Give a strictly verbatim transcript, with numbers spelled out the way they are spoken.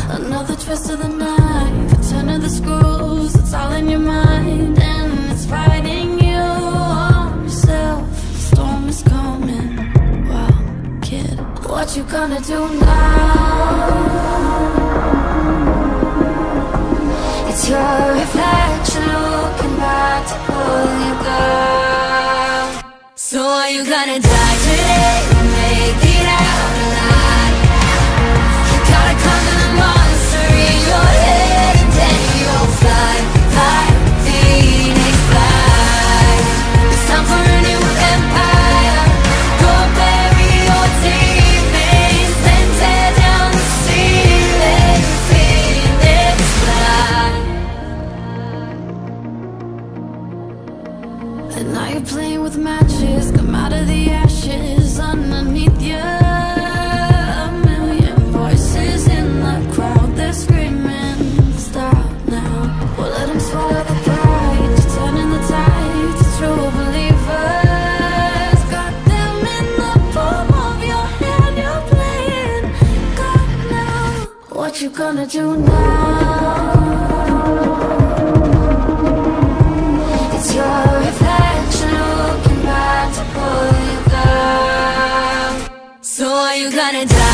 Another twist of the knife, a turn of the screws. It's all in your mind and it's fighting you on yourself. The storm is coming. Wow, kid, what you gonna do now? It's your reflection looking back to pull you down. So are you gonna die today or make it out alive? You gotta conquer the monster in your head and then you'll fly, fly, phoenix fly. It's time for a new empire. Go bury your demons, then tear down the ceiling. Phoenix fly. And now you're playing with matches. Come out of the ashes underneath you. A million voices in the crowd, they're screaming, stop now. Well, let them swallow the pride. You're turning the tide to true believers. Got them in the palm of your hand. You're playing God now. What you gonna do now? It's your reflection looking back to pull you down. So are you gonna die?